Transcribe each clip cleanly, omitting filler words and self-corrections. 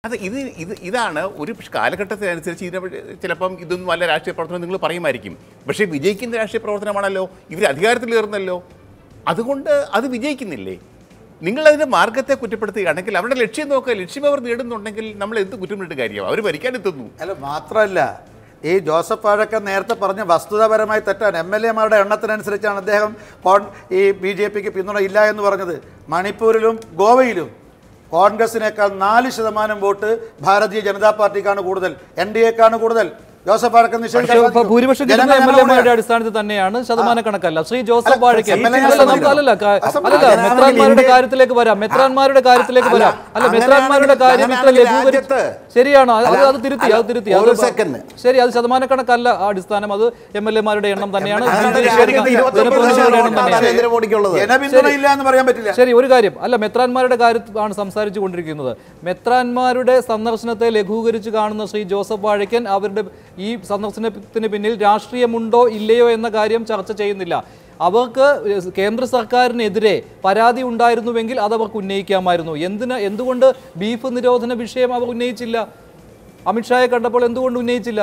ഇതാണ് ഒരു കാലഘട്ടത്തിനനുസരിച്ച് ചിലപ്പം ഇതൊന്നും വല്ല രാഷ്ട്രീയ പ്രവർത്തനം നിങ്ങൾ പറയുമായിരിക്കും. പക്ഷേ വിജയിക്കുന്ന രാഷ്ട്രീയ പ്രവർത്തനമാണല്ലോ, ഇവർ അധികാരത്തിലേറുന്നല്ലോ. അതുകൊണ്ട് അത് വിജയിക്കുന്നില്ലേ? നിങ്ങളതിൻ്റെ മാർഗത്തെ കുറ്റപ്പെടുത്തുകയാണെങ്കിൽ അവരുടെ ലക്ഷ്യം നോക്കുക. ലക്ഷ്യം അവർ നേടുന്നുണ്ടെങ്കിൽ നമ്മൾ എന്ത് കുറ്റമിട്ട് കാര്യമാണ്? അവർ ഭരിക്കാൻ എത്തുന്നു. അല്ല, മാത്രമല്ല ഈ ജോസഫ് വാഴക്കൻ നേരത്തെ പറഞ്ഞ വസ്തുതാപരമായി തെറ്റാണ്. MLA-മാരുടെ എണ്ണത്തിനനുസരിച്ചാണ് അദ്ദേഹം ഈ BJPക്ക് പിന്തുണ ഇല്ല എന്ന് പറഞ്ഞത്. മണിപ്പൂരിലും ഗോവയിലും കോൺഗ്രസിനേക്കാൾ 4% വോട്ട് ഭാരതീയ ജനതാ പാർട്ടിക്കാണ് കൂടുതൽ, NDAക്കാണ് കൂടുതൽ. ജോസഫ് വാഴക്കൻ ഭൂരിപക്ഷം MLA-മാരുടെ അടിസ്ഥാനത്തിൽ തന്നെയാണ്, ശതമാന കണക്കല്ല. ശ്രീ ജോസഫ് വാഴക്കൻ മെത്രാന്മാരുടെ കാര്യത്തിലേക്ക് വരാം. മെത്രാന്മാരുടെ അല്ല, മെത്രാന്മാരുടെ കാര്യം ഇത്ര ലഘൂകരിച്ച് ശരിയാണ്. അത് തിരുത്തി ശരി. അത് ശതമാന കണക്കല്ല അടിസ്ഥാനം, അത് MLA-മാരുടെ എണ്ണം തന്നെയാണ്. ശരി, ഒരു കാര്യം അല്ല, മെത്രാന്മാരുടെ കാര്യമാണ് സംസാരിച്ചു കൊണ്ടിരിക്കുന്നത്. മെത്രാന്മാരുടെ സന്ദർശനത്തെ ലഘൂകരിച്ച് കാണുന്ന ശ്രീ ജോസഫ് വാഴക്കൻ അവരുടെ ഈ സന്ദർശനത്തിന് പിന്നിൽ രാഷ്ട്രീയമുണ്ടോ ഇല്ലയോ എന്ന കാര്യം ചർച്ച ചെയ്യുന്നില്ല. അവർക്ക് കേന്ദ്ര സർക്കാരിനെതിരെ പരാതി ഉണ്ടായിരുന്നുവെങ്കിൽ അതവർക്ക് ഉന്നയിക്കാമായിരുന്നു. എന്തുകൊണ്ട് ബീഫ് നിരോധന വിഷയം അവർ ഉന്നയിച്ചില്ല? അമിത്ഷായെ കണ്ടപ്പോൾ എന്തുകൊണ്ട് ഉന്നയിച്ചില്ല?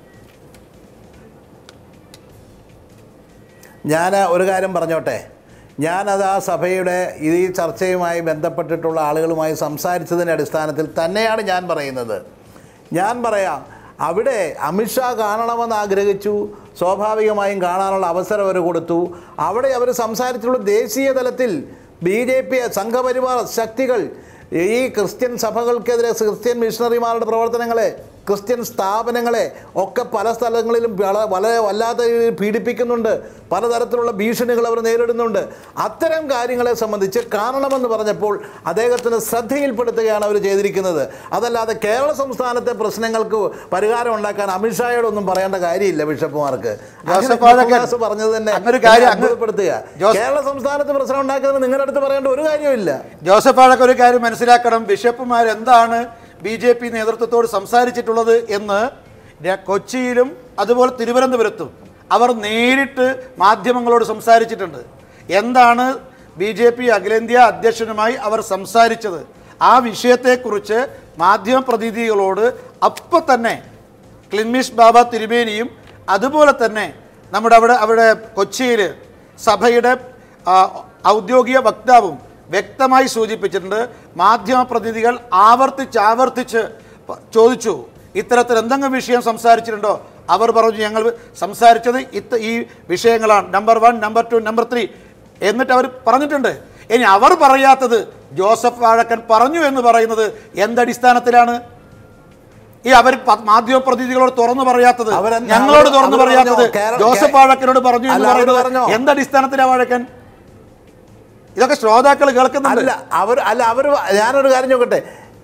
ഞാൻ ഒരു കാര്യം പറഞ്ഞോട്ടെ. ഞാനത് ആ സഭയുടെ ഈ ചർച്ചയുമായി ബന്ധപ്പെട്ടിട്ടുള്ള ആളുകളുമായി സംസാരിച്ചതിൻ്റെ അടിസ്ഥാനത്തിൽ തന്നെയാണ് ഞാൻ പറയുന്നത്. ഞാൻ പറയാം, അവിടെ അമിത്ഷാ കാണണമെന്ന് ആഗ്രഹിച്ചു, സ്വാഭാവികമായും കാണാനുള്ള അവസരം അവർ കൊടുത്തു. അവിടെ അവർ സംസാരിച്ചിട്ടുള്ള ദേശീയ തലത്തിൽ BJP സംഘപരിവാർ ശക്തികൾ ഈ ക്രിസ്ത്യൻ സഭകൾക്കെതിരെ, ക്രിസ്ത്യൻ മിഷണറിമാരുടെ പ്രവർത്തനങ്ങളെ, ക്രിസ്ത്യൻ സ്ഥാപനങ്ങളെ ഒക്കെ പല സ്ഥലങ്ങളിലും വളരെ വല്ലാത്ത പീഡിപ്പിക്കുന്നുണ്ട്. പലതരത്തിലുള്ള ഭീഷണികൾ അവർ നേരിടുന്നുണ്ട്. അത്തരം കാര്യങ്ങളെ സംബന്ധിച്ച് കാണണമെന്ന് പറഞ്ഞപ്പോൾ അദ്ദേഹത്തിന് ശ്രദ്ധയിൽപ്പെടുത്തുകയാണ് അവർ ചെയ്തിരിക്കുന്നത്. അതല്ലാതെ കേരള സംസ്ഥാനത്തെ പ്രശ്നങ്ങൾക്ക് പരിഹാരം ഉണ്ടാക്കാൻ അമിത്ഷായോടൊന്നും പറയേണ്ട കാര്യമില്ല. ബിഷപ്പുമാർക്ക് പറഞ്ഞത് തന്നെ അത്ഭുതപ്പെടുത്തുക. കേരള സംസ്ഥാനത്ത് പ്രശ്നം ഉണ്ടാക്കുന്നത് നിങ്ങളുടെ അടുത്ത് പറയേണ്ട ഒരു കാര്യമില്ല. ജോസഫ് വാഴക്കൻ ഒരു കാര്യം മനസ്സിലാക്കണം. ബിഷപ്പുമാർ എന്താണ് BJP നേതൃത്വത്തോട് സംസാരിച്ചിട്ടുള്ളത് എന്ന് കൊച്ചിയിലും അതുപോലെ തിരുവനന്തപുരത്തും അവർ നേരിട്ട് മാധ്യമങ്ങളോട് സംസാരിച്ചിട്ടുണ്ട്. എന്താണ് BJP അഖിലേന്ത്യാ അധ്യക്ഷനുമായി അവർ സംസാരിച്ചത്, ആ വിഷയത്തെക്കുറിച്ച് മാധ്യമപ്രതിനിധികളോട് അപ്പോൾ തന്നെ ക്ലിൻമിഷ് ബാബ തിരുമേനിയും അതുപോലെ തന്നെ നമ്മുടെ അവിടെ കൊച്ചിയിൽ സഭയുടെ ഔദ്യോഗിക വക്താവും വ്യക്തമായി സൂചിപ്പിച്ചിട്ടുണ്ട്. മാധ്യമപ്രതിനിധികൾ ആവർത്തിച്ച് ചോദിച്ചു, ഇത്തരത്തിൽ എന്തെങ്കിലും വിഷയം സംസാരിച്ചിട്ടുണ്ടോ? അവർ പറഞ്ഞു, ഞങ്ങൾ സംസാരിച്ചത് ഈ വിഷയങ്ങളാണ്, നമ്പർ 1, നമ്പർ 2, നമ്പർ 3 എന്നിട്ട് അവർ പറഞ്ഞിട്ടുണ്ട്. ഇനി അവർ പറയാത്തത് ജോസഫ് വാഴക്കൻ പറഞ്ഞു എന്ന് പറയുന്നത് എന്തടിസ്ഥാനത്തിലാണ്? ഈ അവർ മാധ്യമപ്രതിനിധികളോട് തുറന്നു പറയാത്തത്, ഞങ്ങളോട് തുറന്നു പറയാത്തത് ജോസഫ് വാഴക്കനോട് പറഞ്ഞു എന്ന് പറയുന്നത് എന്തടിസ്ഥാനത്തിലാണ് വാഴക്കൻ? ഇതൊക്കെ ശ്രോതാക്കൾ കേൾക്കുന്നില്ല. ഞാനൊരു കാര്യം ചോദിക്കട്ടെ,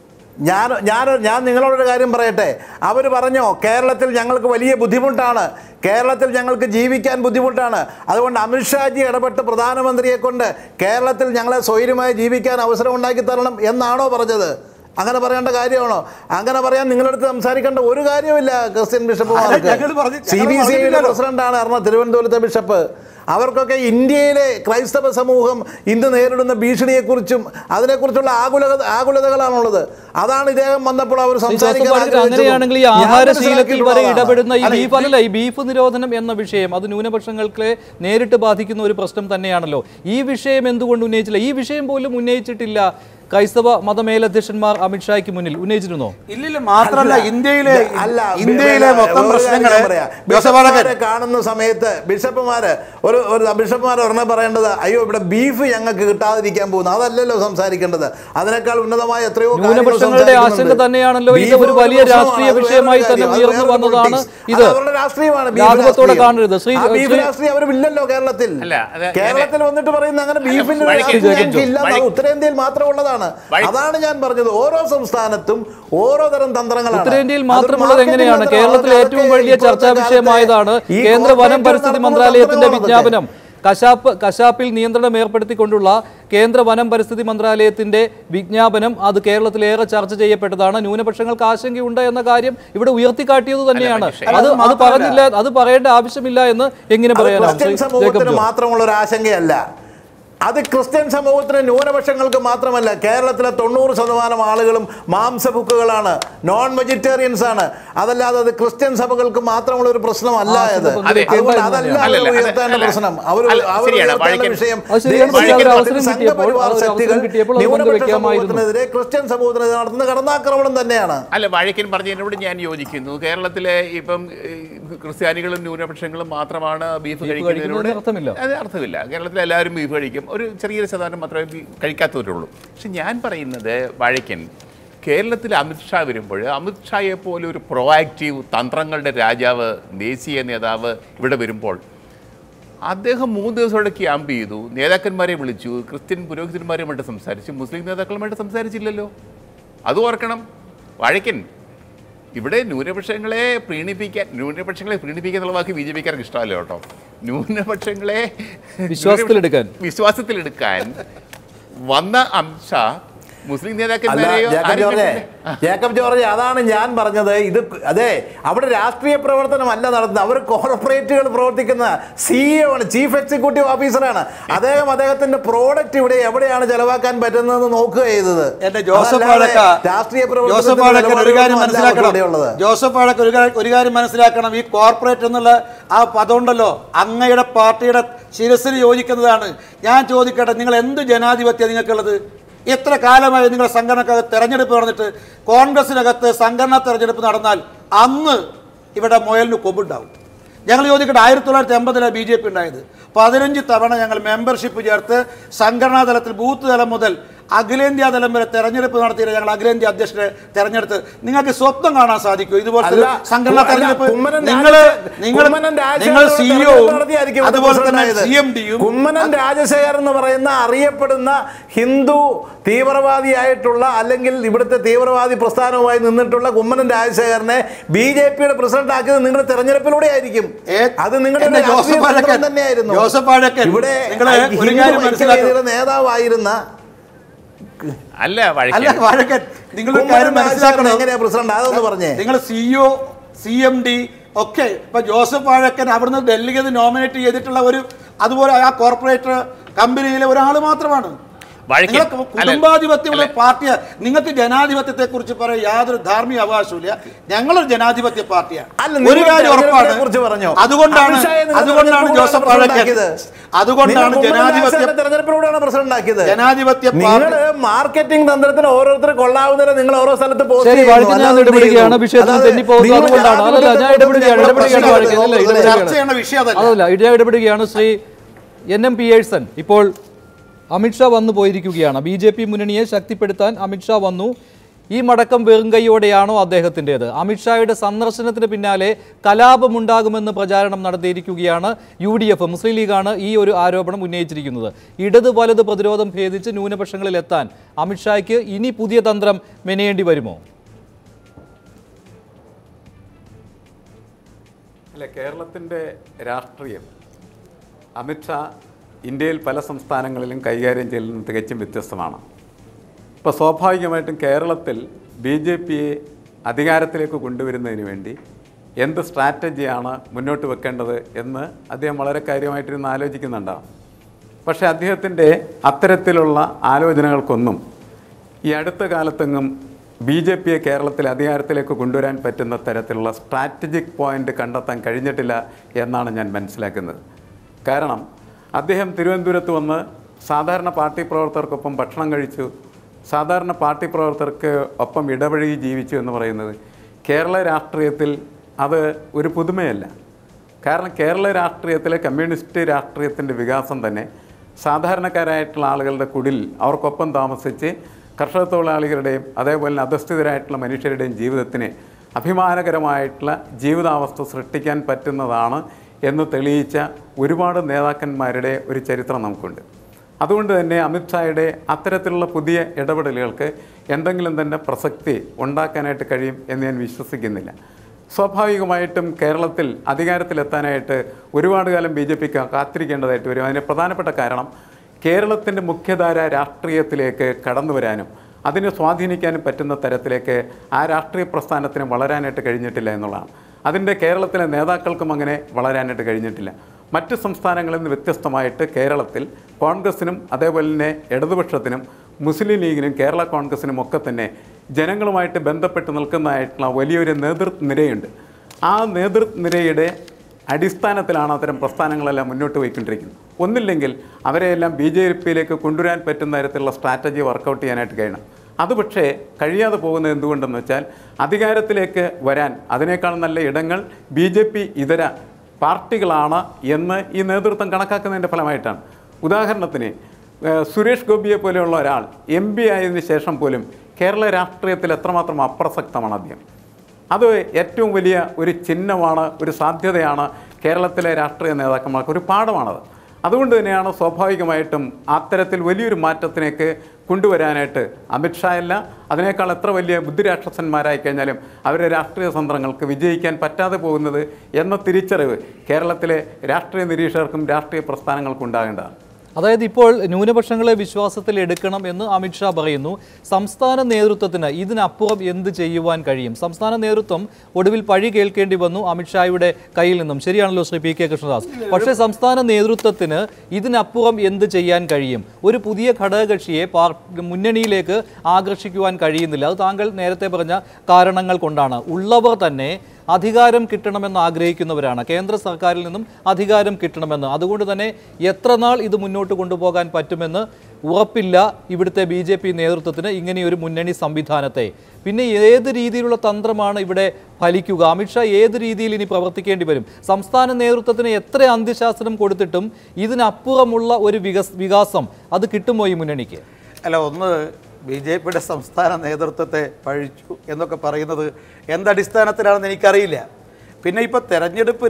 ഞാൻ നിങ്ങളോടൊരു കാര്യം പറയട്ടെ. അവർ പറഞ്ഞോ, കേരളത്തിൽ ഞങ്ങൾക്ക് വലിയ ബുദ്ധിമുട്ടാണ്, കേരളത്തിൽ ഞങ്ങൾക്ക് ജീവിക്കാൻ ബുദ്ധിമുട്ടാണ്, അതുകൊണ്ട് അമിത്ഷാജി ഇടപെട്ട് പ്രധാനമന്ത്രിയെ കൊണ്ട് കേരളത്തിൽ ഞങ്ങളെ സ്വൈര്യമായി ജീവിക്കാൻ അവസരം ഉണ്ടാക്കി തരണം എന്നാണോ പറഞ്ഞത്? അങ്ങനെ പറയേണ്ട കാര്യമാണോ? അങ്ങനെ പറയാൻ നിങ്ങളടുത്ത് സംസാരിക്കേണ്ട ഒരു കാര്യമില്ല. ക്രിസ്ത്യൻ ബിഷപ്പുമാർക്ക് CBCIയുടെ പ്രസിഡന്റാണ് തിരുവനന്തപുരത്തെ ബിഷപ്പ്. അവർക്കൊക്കെ ഇന്ത്യയിലെ ക്രൈസ്തവ സമൂഹം ഇന്ന് നേരിടുന്ന ഭീഷണിയെക്കുറിച്ചും അതിനെക്കുറിച്ചുള്ള ആകുലതകളാണുള്ളത്. അതാണ് ഇദ്ദേഹം വന്നപ്പോൾ അവർ സംസാരിക്കുന്നത്. അങ്ങനെയാണെങ്കിൽ ഈ ആഹാരശീലത്തിൽ വരെ ഇടപെടുന്ന ഈ ബീഫ് നിരോധനം എന്ന വിഷയം അത് ന്യൂനപക്ഷങ്ങളെ നേരിട്ട് ബാധിക്കുന്ന ഒരു പ്രശ്നം തന്നെയാണല്ലോ. ഈ വിഷയം എന്തുകൊണ്ട് ഉന്നയിച്ചില്ല? ഈ വിഷയം പോലും ഉന്നയിച്ചിട്ടില്ല ക്രൈസ്തവ മതമേലധ്യക്ഷന്മാർ അമിത്ഷായ്ക്ക് മുന്നിൽ ഉന്നയിച്ചിരുന്നോ? ഇല്ലില്ല. മാത്രമല്ല ഇന്ത്യയിലെ മൊത്തം പ്രശ്നങ്ങളെ കാണുന്ന സമയത്ത് ബിഷപ്പുമാര് ഒരെണ്ണം പറയേണ്ടത്, അയ്യോ ഇവിടെ ബീഫ് ഞങ്ങൾക്ക് കിട്ടാതിരിക്കാൻ പോകുന്നു, അതല്ലല്ലോ സംസാരിക്കേണ്ടത്. അതിനേക്കാൾ ഉന്നതമായ എത്രയോ ന്യൂനപക്ഷങ്ങളുടെ ആശങ്ക തന്നെയാണല്ലോ ഇത് ഒരു വലിയ രാഷ്ട്രീയ വിഷയമായി തന്നെ ഉയർന്നു വന്നതാണ്. ഇത് രാഷ്ട്രീയമാണ്, ലാഘവത്തോടെ കാണരുത്. രാഷ്ട്രീയം അവരില്ലല്ലോ കേരളത്തിൽ. കേരളത്തിൽ വന്നിട്ട് പറയുന്ന അങ്ങനെ ബീഫിന്റെ ഇല്ല, ഉത്തരേന്ത്യയിൽ മാത്രമുള്ളതാണ്. അതാണ് ഞാൻ പറഞ്ഞത്. ഓരോ സംസ്ഥാനത്തും ഓരോ തരം തന്ത്രങ്ങളാണ്. ഉത്തരേന്ത്യയിൽ മാത്രമുള്ളത് എങ്ങനെയാണ്? കേരളത്തിൽ ഏറ്റവും വലിയ ചർച്ചാ വിഷയമായതാണ് കേന്ദ്ര വനം പരിസ്ഥിതി മന്ത്രാലയത്തിന്റെ വിജ്ഞാപനം. കശാപ്പിൽ നിയന്ത്രണം ഏർപ്പെടുത്തിക്കൊണ്ടുള്ള കേന്ദ്ര വനം പരിസ്ഥിതി മന്ത്രാലയത്തിന്റെ വിജ്ഞാപനം അത് കേരളത്തിലേറെ ചർച്ച ചെയ്യപ്പെട്ടതാണ്. ന്യൂനപക്ഷങ്ങൾക്ക് ആശങ്കയുണ്ട് എന്ന കാര്യം ഇവിടെ ഉയർത്തിക്കാട്ടിയത് തന്നെയാണ്. അത് പറയേണ്ട ആവശ്യമില്ല എന്ന് എങ്ങനെ പറയാനാണ്? മാത്രമുള്ള ഒരു ആശങ്കയല്ല, അത് ക്രിസ്ത്യൻ സമൂഹത്തിന് ന്യൂനപക്ഷങ്ങൾക്ക് മാത്രമല്ല, കേരളത്തിലെ 90% ആളുകളും മാംസഭുക്കുകളാണ്, നോൺ വെജിറ്റേറിയൻസ് ആണ്. അതല്ലാതെ അത് ക്രിസ്ത്യൻ സഭകൾക്ക് മാത്രമുള്ള ഒരു പ്രശ്നമല്ല. അത് അതുകൊണ്ട് അതല്ല അവർ ഉയർത്തേണ്ട പ്രശ്നം. അവർ വിഷയം സംഘപരിവാർ ശക്തികൾ ന്യൂനപക്ഷ സമൂഹത്തിനെതിരെ ക്രിസ്ത്യൻ സമൂഹത്തിനെതിരെ നടത്തുന്ന കടന്നാക്രമണം തന്നെയാണ്. അല്ല, വാഴക്കൻ പറഞ്ഞതിനോട് ഞാൻ യോജിക്കുന്നു. കേരളത്തിലെ ഇപ്പം ക്രിസ്ത്യാനികളും ന്യൂനപക്ഷങ്ങളും മാത്രമാണ് ബീഫ് കഴിക്കുന്നതിനോട് അത് അർത്ഥമില്ല. കേരളത്തിലെ എല്ലാവരും ബീഫ് കഴിക്കും, ഒരു ചെറിയൊരു ശതമാനം മാത്രമേ കഴിക്കാത്തവരുള്ളൂ. പക്ഷെ ഞാൻ പറയുന്നത് വാഴക്കൻ, കേരളത്തിൽ അമിത്ഷാ വരുമ്പോൾ അമിത്ഷായെ പോലെ ഒരു പ്രൊആക്റ്റീവ് തന്ത്രങ്ങളുടെ രാജാവ്, ദേശീയ നേതാവ് ഇവിടെ വരുമ്പോൾ അദ്ദേഹം 3 ദിവസത്തോടെ ക്യാമ്പ് ചെയ്തു, നേതാക്കന്മാരെ വിളിച്ചു, ക്രിസ്ത്യൻ പുരോഹിതന്മാരുമായിട്ട് സംസാരിച്ചു, മുസ്ലിം നേതാക്കളുമായിട്ട് സംസാരിച്ചില്ലല്ലോ. അത് ഓർക്കണം വാഴക്കൻ. ഇവിടെ ന്യൂനപക്ഷങ്ങളെ പ്രീണിപ്പിക്കാൻ എന്നുള്ള വാക്ക് BJP-ക്കാർക്ക് ഇഷ്ടമല്ല കേട്ടോ. ന്യൂനപക്ഷങ്ങളെ വിശ്വാസത്തിലെടുക്കാൻ വന്ന അമിത്ഷാ മുസ്ലിം നേതാക്കന്മാരെയോ ജേക്കബ് ജോർജ്, അതാണ് ഞാൻ പറഞ്ഞത്. ഇത് അതെ, അവിടെ രാഷ്ട്രീയ പ്രവർത്തനമല്ല നടത്തുന്നത്, അവർ കോർപ്പറേറ്റുകൾ പ്രവർത്തിക്കുന്ന CEO ആണ്, ചീഫ് എക്സിക്യൂട്ടീവ് ഓഫീസറാണ്. അദ്ദേഹത്തിന്റെ പ്രോഡക്റ്റ് ഇവിടെ എവിടെയാണ് ചെലവാക്കാൻ പറ്റുന്നതെന്ന് നോക്കുക ചെയ്തത്. രാഷ്ട്രീയ ജോസഫ് ഒരു കാര്യം മനസ്സിലാക്കണം. ഈ കോർപ്പറേറ്റ് എന്നുള്ള ആ പദമുണ്ടല്ലോ, അങ്ങയുടെ പാർട്ടിയുടെ ശിരസിന് യോജിക്കുന്നതാണ്. ഞാൻ ചോദിക്കട്ടെ, നിങ്ങൾ എന്ത് ജനാധിപത്യം നിങ്ങൾക്കുള്ളത്? എത്ര കാലമായി നിങ്ങളുടെ സംഘടനക്കകത്ത് തെരഞ്ഞെടുപ്പ് നടന്നിട്ട് കോൺഗ്രസിനകത്ത് സംഘടനാ തെരഞ്ഞെടുപ്പ് നടന്നാൽ അന്ന് ഇവിടെ മുയലിന് കൊമ്പുണ്ടാവും. ഞങ്ങൾ ചോദിക്കട്ടെ, 1980 BJP ഉണ്ടായത്. 15 തവണ ഞങ്ങൾ മെമ്പർഷിപ്പ് ചേർത്ത് സംഘടനാ തലത്തിൽ ബൂത്ത് തലം മുതൽ അഖിലേന്ത്യാ തലം വരെ തെരഞ്ഞെടുപ്പ് നടത്തിയിട്ട് ഞങ്ങൾ അഖിലേന്ത്യാ അധ്യക്ഷനെ തെരഞ്ഞെടുത്ത് നിങ്ങൾക്ക് സ്വപ്നം കാണാൻ സാധിക്കും ഇതുപോലത്തെ സംഘടനാ തെരഞ്ഞെടുപ്പ്? നിങ്ങൾ CEO അതുപോലെ തന്നെ CMDയും കുമ്മനം രാജശേഖരൻ എന്ന് പറയുന്ന അറിയപ്പെടുന്ന ഹിന്ദു തീവ്രവാദിയായിട്ടുള്ള അല്ലെങ്കിൽ ഇവിടുത്തെ തീവ്രവാദി പ്രസ്ഥാനവുമായി നിന്നിട്ടുള്ള കുമ്മനം രാജശേഖരനെ BJP-യുടെ പ്രസിഡന്റ് ആക്കിയത് നിങ്ങളുടെ തെരഞ്ഞെടുപ്പിലൂടെ ആയിരിക്കും. അത് നിങ്ങളുടെ തന്നെയായിരുന്നു. ഇവിടെ നേതാവായിരുന്ന അല്ല വാഴക്കൻ, നിങ്ങളുടെ കാര്യം മനസ്സിലാക്കണം. എങ്ങനെയാ പ്രസിഡന്റ് അതൊന്ന് പറഞ്ഞേ. നിങ്ങൾ CEO CMD ഒക്കെ ഇപ്പൊ ജോസഫ് വാഴക്കൻ അവിടുന്ന് ഡൽഹിയിൽ നോമിനേറ്റ് ചെയ്തിട്ടുള്ള ഒരു അതുപോലെ ആ കോർപ്പറേറ്റ് കമ്പനിയിലെ ഒരാൾ മാത്രമാണ്. കുടുംബാധിപത്യമുള്ള പാർട്ടിയാണ്. നിങ്ങൾക്ക് ജനാധിപത്യത്തെ കുറിച്ച് പറയാൻ യാതൊരു ധാർമ്മിക അവകാശമില്ല. ഞങ്ങളൊരു ജനാധിപത്യ പാർട്ടിയാണ്. ഒരു കാര്യം ഉറപ്പാണ്, അതുകൊണ്ടാണ് ജോസഫ് വാഴക്കൻ ജനാധിപത്യ മാർക്കറ്റിംഗ് തന്ത്രത്തിന് ഓരോരുത്തർ കൊള്ളാവുന്നതിന് നിങ്ങൾ ഓരോ സ്ഥലത്ത് ഇടപെടുകയാണ്. ശ്രീ NM പിയേഴ്സൺ, ഇപ്പോൾ അമിത്ഷാ വന്നു പോയിരിക്കുകയാണ്. BJP മുന്നണിയെ ശക്തിപ്പെടുത്താൻ അമിത്ഷാ വന്നു. ഈ മടക്കം വെറും കൈയോടെയാണോ അദ്ദേഹത്തിൻ്റേത്? അമിത്ഷായുടെ സന്ദർശനത്തിന് പിന്നാലെ കലാപമുണ്ടാകുമെന്ന് പ്രചാരണം നടത്തിയിരിക്കുകയാണ് UDF. മുസ്ലിം ലീഗാണ് ഈ ഒരു ആരോപണം ഉന്നയിച്ചിരിക്കുന്നത്. ഇടത് വലത് പ്രതിരോധം ഭേദിച്ച് ന്യൂനപക്ഷങ്ങളിൽ എത്താൻ അമിത്ഷായ്ക്ക് ഇനി പുതിയ തന്ത്രം മെനയേണ്ടി വരുമോ? അല്ല, കേരളത്തിൻ്റെ രാഷ്ട്രീയം അമിത്ഷാ ഇന്ത്യയിൽ പല സംസ്ഥാനങ്ങളിലും കൈകാര്യം ചെയ്യുന്നത് തികച്ചും വ്യത്യസ്തമാണ്. ഇപ്പോൾ സ്വാഭാവികമായിട്ടും കേരളത്തിൽ BJP-യെ അധികാരത്തിലേക്ക് കൊണ്ടുവരുന്നതിന് വേണ്ടി എന്ത് സ്ട്രാറ്റജിയാണ് മുന്നോട്ട് വെക്കേണ്ടത് എന്ന് അദ്ദേഹം വളരെ കാര്യമായിട്ടിരുന്ന് ആലോചിക്കുന്നുണ്ടാവും. പക്ഷേ അദ്ദേഹത്തിൻ്റെ അത്തരത്തിലുള്ള ആലോചനകൾക്കൊന്നും ഈ അടുത്ത കാലത്തെങ്ങും BJP-യെ കേരളത്തിൽ അധികാരത്തിലേക്ക് കൊണ്ടുവരാൻ പറ്റുന്ന തരത്തിലുള്ള സ്ട്രാറ്റജിക് പോയിൻ്റ് കണ്ടെത്താൻ കഴിഞ്ഞിട്ടില്ല എന്നാണ് ഞാൻ മനസ്സിലാക്കുന്നത്. കാരണം അദ്ദേഹം തിരുവനന്തപുരത്ത് വന്ന് സാധാരണ പാർട്ടി പ്രവർത്തകർക്കൊപ്പം ഭക്ഷണം കഴിച്ചു, സാധാരണ പാർട്ടി പ്രവർത്തകർക്ക് ഒപ്പം ഇടപഴകി ജീവിച്ചു എന്ന് പറയുന്നത് കേരള രാഷ്ട്രീയത്തിൽ അത് ഒരു പുതുമയല്ല. കാരണം കേരള രാഷ്ട്രീയത്തിലെ കമ്മ്യൂണിസ്റ്റ് രാഷ്ട്രീയത്തിൻ്റെ വികാസം തന്നെ സാധാരണക്കാരായിട്ടുള്ള ആളുകളുടെ കുടിൽ അവർക്കൊപ്പം താമസിച്ച് കർഷക തൊഴിലാളികളുടെയും അതേപോലെ തന്നെ അധസ്ഥിതരായിട്ടുള്ള മനുഷ്യരുടെയും ജീവിതത്തിന് അഭിമാനകരമായിട്ടുള്ള ജീവിതാവസ്ഥ സൃഷ്ടിക്കാൻ പറ്റുന്നതാണ് എന്ന് തെളിയിച്ച ഒരുപാട് നേതാക്കന്മാരുടെ ഒരു ചരിത്രം നമുക്കുണ്ട്. അതുകൊണ്ട് തന്നെ അമിത്ഷായുടെ അത്തരത്തിലുള്ള പുതിയ ഇടപെടലുകൾക്ക് എന്തെങ്കിലും തന്നെ പ്രസക്തി ഉണ്ടാക്കാനായിട്ട് കഴിയും എന്ന് ഞാൻ വിശ്വസിക്കുന്നില്ല. സ്വാഭാവികമായിട്ടും കേരളത്തിൽ അധികാരത്തിലെത്താനായിട്ട് ഒരുപാട് കാലം BJP-ക്ക് കാത്തിരിക്കേണ്ടതായിട്ട് വരും. അതിന് പ്രധാനപ്പെട്ട കാരണം കേരളത്തിൻ്റെ മുഖ്യധാര രാഷ്ട്രീയത്തിലേക്ക് കടന്നു വരാനും അതിനെ സ്വാധീനിക്കാനും പറ്റുന്ന തരത്തിലേക്ക് ആ രാഷ്ട്രീയ പ്രസ്ഥാനത്തിന് വളരാനായിട്ട് കഴിഞ്ഞിട്ടില്ല എന്നുള്ളതാണ്. അതിൻ്റെ കേരളത്തിലെ നേതാക്കൾക്കും അങ്ങനെ വളരാനായിട്ട് കഴിഞ്ഞിട്ടില്ല. മറ്റ് സംസ്ഥാനങ്ങളിൽ നിന്ന് വ്യത്യസ്തമായിട്ട് കേരളത്തിൽ കോൺഗ്രസിനും അതേപോലെ തന്നെ ഇടതുപക്ഷത്തിനും മുസ്ലിം ലീഗിനും കേരള കോൺഗ്രസിനും ഒക്കെ തന്നെ ജനങ്ങളുമായിട്ട് ബന്ധപ്പെട്ട് നിൽക്കുന്നതായിട്ടുള്ള വലിയൊരു നേതൃനിരയുണ്ട്. ആ നേതൃനിരയുടെ അടിസ്ഥാനത്തിലാണ് അത്തരം പ്രസ്ഥാനങ്ങളെല്ലാം മുന്നോട്ട് പോയിക്കൊണ്ടിരിക്കുന്നത്. ഒന്നില്ലെങ്കിൽ അവരെയെല്ലാം BJP-യിലേക്ക് കൊണ്ടുവരാൻ പറ്റുന്ന തരത്തിലുള്ള സ്ട്രാറ്റജി വർക്കൗട്ട് ചെയ്യാനായിട്ട് കഴിയണം. അത് പക്ഷേ കഴിയാതെ പോകുന്നത് എന്തുകൊണ്ടെന്ന് വെച്ചാൽ അധികാരത്തിലേക്ക് വരാൻ അതിനേക്കാൾ നല്ല ഇടങ്ങൾ BJP ഇതര പാർട്ടികളാണ് എന്ന് ഈ നേതൃത്വം കണക്കാക്കുന്നതിൻ്റെ ഫലമായിട്ടാണ്. ഉദാഹരണത്തിന് സുരേഷ് ഗോപിയെ പോലെയുള്ള ഒരാൾ MP ആയതിനു ശേഷം പോലും കേരള രാഷ്ട്രീയത്തിൽ എത്രമാത്രം അപ്രസക്തമാണ് അദ്ദേഹം. അത് ഏറ്റവും വലിയ ഒരു ചിഹ്നമാണ്, ഒരു സാധ്യതയാണ് കേരളത്തിലെ രാഷ്ട്രീയ നേതാക്കന്മാർക്ക്, ഒരു പാഠമാണത്. അതുകൊണ്ട് തന്നെയാണ് സ്വാഭാവികമായിട്ടും അത്തരത്തിൽ വലിയൊരു മാറ്റത്തിലേക്ക് കൊണ്ടുവരാനായിട്ട് അമിത്ഷാ അല്ല, അതിനേക്കാൾ എത്ര വലിയ ബുദ്ധിരാക്ഷസന്മാരായി കഴിഞ്ഞാലും അവരുടെ രാഷ്ട്രീയ തന്ത്രങ്ങൾക്ക് വിജയിക്കാൻ പറ്റാതെ പോകുന്നത് എന്ന തിരിച്ചറിവ് കേരളത്തിലെ രാഷ്ട്രീയ നിരീക്ഷകർക്കും രാഷ്ട്രീയ പ്രസ്ഥാനങ്ങൾക്കും ഉണ്ടാകേണ്ടതാണ്. അതായത് ഇപ്പോൾ ന്യൂനപക്ഷങ്ങളെ വിശ്വാസത്തിൽ എടുക്കണം എന്ന് അമിത്ഷാ പറയുന്നു. സംസ്ഥാന നേതൃത്വത്തിന് ഇതിനപ്പുറം എന്ത് ചെയ്യുവാൻ കഴിയും? സംസ്ഥാന നേതൃത്വം ഒടുവിൽ പഴി കേൾക്കേണ്ടി വന്നു അമിത്ഷായുടെ കയ്യിൽ നിന്നും. ശരിയാണല്ലോ ശ്രീ PK കൃഷ്ണദാസ്? പക്ഷേ സംസ്ഥാന നേതൃത്വത്തിന് ഇതിനപ്പുറം എന്ത് ചെയ്യാൻ കഴിയും? ഒരു പുതിയ ഘടകകക്ഷിയെ മുന്നണിയിലേക്ക് ആകർഷിക്കുവാൻ കഴിയുന്നില്ല. അത് താങ്കൾ നേരത്തെ പറഞ്ഞ കാരണങ്ങൾ കൊണ്ടാണ്. ഉള്ളവർ തന്നെ അധികാരം കിട്ടണമെന്ന് ആഗ്രഹിക്കുന്നവരാണ്. കേന്ദ്ര സർക്കാരിൽ നിന്നും അധികാരം കിട്ടണമെന്ന്. അതുകൊണ്ട് തന്നെ എത്ര നാൾ ഇത് മുന്നോട്ട് കൊണ്ടുപോകാൻ പറ്റുമെന്ന് ഉറപ്പില്ല ഇവിടുത്തെ BJP നേതൃത്വത്തിന് ഇങ്ങനെയൊരു മുന്നണി സംവിധാനത്തെ. പിന്നെ ഏത് രീതിയിലുള്ള തന്ത്രമാണ് ഇവിടെ ഫലിക്കുക? അമിത്ഷാ ഏത് രീതിയിൽ ഇനി പ്രവർത്തിക്കേണ്ടി വരും? സംസ്ഥാന നേതൃത്വത്തിന് എത്ര അന്ത്യശാസനം കൊടുത്തിട്ടും ഇതിനപ്പുറമുള്ള ഒരു വികാസം അത് കിട്ടുമോ ഈ മുന്നണിക്ക്? അല്ല, ഒന്ന് BJP-യുടെ സംസ്ഥാന നേതൃത്വത്തെ പഴിച്ചു എന്നൊക്കെ പറയുന്നത് എന്തടിസ്ഥാനത്തിലാണെന്ന് എനിക്കറിയില്ല. പിന്നെ ഇപ്പോൾ തെരഞ്ഞെടുപ്പ്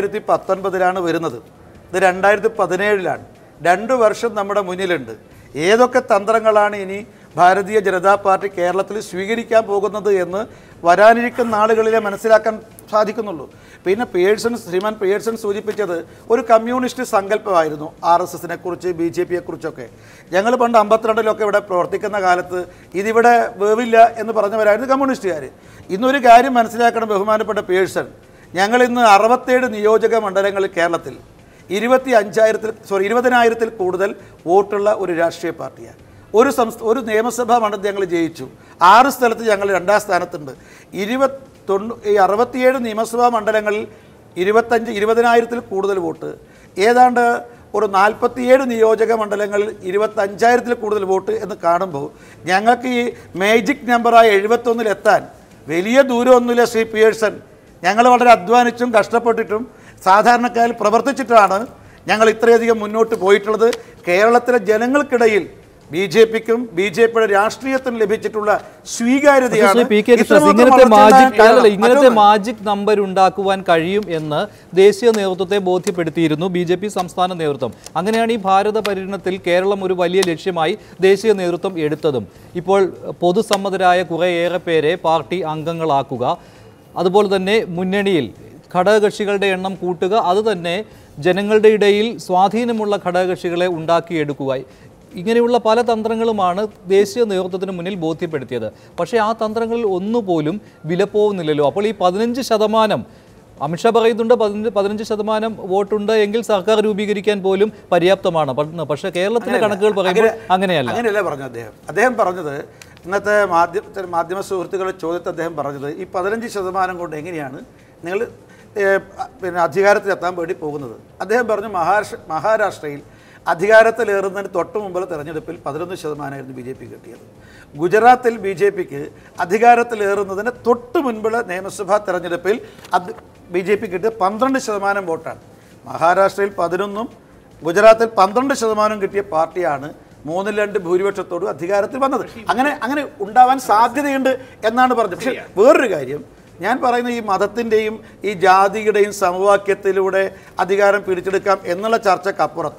2019 വരുന്നത്, ഇത് 2017 2 വർഷം നമ്മുടെ മുന്നിലുണ്ട്. ഏതൊക്കെ തന്ത്രങ്ങളാണ് ഇനി ഭാരതീയ ജനതാ പാർട്ടി കേരളത്തിൽ സ്വീകരിക്കാൻ പോകുന്നത് എന്ന് വരാനിരിക്കുന്ന നാളുകളിലെ മനസ്സിലാക്കാൻ സാധിക്കുന്നുള്ളൂ. പിന്നെ ശ്രീമാൻ പേഴ്സൺ സൂചിപ്പിച്ചത് ഒരു കമ്മ്യൂണിസ്റ്റ് സങ്കല്പമായിരുന്നു RSS-നെ കുറിച്ച്, BJP-യെക്കുറിച്ചൊക്കെ. ഞങ്ങൾ പണ്ട് 52-ലൊക്കെ ഇവിടെ പ്രവർത്തിക്കുന്ന കാലത്ത് ഇതിവിടെ വേവില്ല എന്ന് പറഞ്ഞവരായിരുന്നു കമ്മ്യൂണിസ്റ്റുകാർ. ഇന്നൊരു കാര്യം മനസ്സിലാക്കണം ബഹുമാനപ്പെട്ട പേഴ്സൺ, ഞങ്ങളിന്ന് 67 നിയോജക മണ്ഡലങ്ങളിൽ കേരളത്തിൽ 20,000-ൽ കൂടുതൽ വോട്ടുള്ള ഒരു രാഷ്ട്രീയ പാർട്ടിയാണ്. ഒരു നിയമസഭാ മണ്ഡലത്തിൽ ഞങ്ങൾ ജയിച്ചു. 6 സ്ഥലത്ത് ഞങ്ങൾ 2ാം സ്ഥാനത്തുണ്ട്. 67 നിയമസഭാ മണ്ഡലങ്ങളിൽ 20,000-ൽ കൂടുതൽ വോട്ട്, ഏതാണ്ട് ഒരു 47 നിയോജക മണ്ഡലങ്ങളിൽ 25,000-ൽ കൂടുതൽ വോട്ട് എന്ന് കാണുമ്പോൾ ഞങ്ങൾക്ക് ഈ മാജിക് നമ്പറായ 71-ൽ എത്താൻ വലിയ ദൂരമൊന്നുമില്ല ശ്രീ പിയേഴ്സൺ. ഞങ്ങൾ വളരെ അധ്വാനിച്ചും കഷ്ടപ്പെട്ടിട്ടും സാധാരണക്കാരിൽ പ്രവർത്തിച്ചിട്ടാണ് ഞങ്ങൾ ഇത്രയധികം മുന്നോട്ട് പോയിട്ടുള്ളത്. കേരളത്തിലെ ജനങ്ങൾക്കിടയിൽ BJP-ക്കും BJP-യുടെ രാഷ്ട്രീയത്തിനും ലഭിച്ചിട്ടുള്ള സ്വീകാര്യതയാണ്. ഇങ്ങനത്തെ മാജിക് നമ്പർ ഉണ്ടാക്കുവാൻ കഴിയും എന്ന് ദേശീയ നേതൃത്വത്തെ ബോധ്യപ്പെടുത്തിയിരുന്നു BJP സംസ്ഥാന നേതൃത്വം. അങ്ങനെയാണ് ഈ ഭാരത പര്യടനത്തിൽ കേരളം ഒരു വലിയ ലക്ഷ്യമായി ദേശീയ നേതൃത്വം എടുത്തതും. ഇപ്പോൾ പൊതുസമ്മതരായ കുറേയേറെ പേരെ പാർട്ടി അംഗങ്ങളാക്കുക, അതുപോലെ തന്നെ മുന്നണിയിൽ ഘടകകക്ഷികളുടെ എണ്ണം കൂട്ടുക, അതുതന്നെ ജനങ്ങളുടെ ഇടയിൽ സ്വാധീനമുള്ള ഘടകകക്ഷികളെ ഉണ്ടാക്കിയെടുക്കുക. ഇങ്ങനെയുള്ള പല തന്ത്രങ്ങളുമാണ് ദേശീയ നേതൃത്വത്തിന് മുന്നിൽ ബോധ്യപ്പെടുത്തിയത്. പക്ഷേ ആ തന്ത്രങ്ങളിൽ ഒന്നുപോലും വിലപ്പോകുന്നില്ലല്ലോ. അപ്പോൾ ഈ 15% അമിത്ഷാ പറയുന്നുണ്ട് 15% വോട്ടുണ്ട് എങ്കിൽ സർക്കാർ രൂപീകരിക്കാൻ പോലും പര്യാപ്തമാണ്. പക്ഷേ കേരളത്തിലെ കണക്കുകൾ പറയുമ്പോൾ അങ്ങനെയല്ല പറഞ്ഞത്. അദ്ദേഹം പറഞ്ഞത് ഇന്നത്തെ മാധ്യമ സുഹൃത്തുക്കളുടെ ചോദ്യത്തെ അദ്ദേഹം പറഞ്ഞത് ഈ 15% കൊണ്ട് എങ്ങനെയാണ് നിങ്ങൾ പിന്നെ അധികാരത്തിലെത്താൻ വേണ്ടി പോകുന്നത്. അദ്ദേഹം പറഞ്ഞു മഹാരാഷ്ട്രയിൽ അധികാരത്തിലേറുന്നതിന് തൊട്ട് മുമ്പുള്ള തെരഞ്ഞെടുപ്പിൽ 11% BJP കിട്ടിയത്. ഗുജറാത്തിൽ BJP-ക്ക് അധികാരത്തിലേറുന്നതിന് തൊട്ട് മുൻപുള്ള നിയമസഭാ തെരഞ്ഞെടുപ്പിൽ BJP കിട്ടിയത് 12% വോട്ടാണ്. മഹാരാഷ്ട്രയിൽ 11%, ഗുജറാത്തിൽ 12% കിട്ടിയ പാർട്ടിയാണ് 3-2 ഭൂരിപക്ഷത്തോടും അധികാരത്തിൽ വന്നത്. അങ്ങനെ ഉണ്ടാവാൻ സാധ്യതയുണ്ട് എന്നാണ് പറഞ്ഞത്. പക്ഷേ വേറൊരു കാര്യം ഞാൻ പറയുന്ന ഈ മതത്തിൻ്റെയും ഈ ജാതിയുടെയും സമവാക്യത്തിലൂടെ അധികാരം പിടിച്ചെടുക്കാം എന്നുള്ള ചർച്ചക്കപ്പുറത്ത്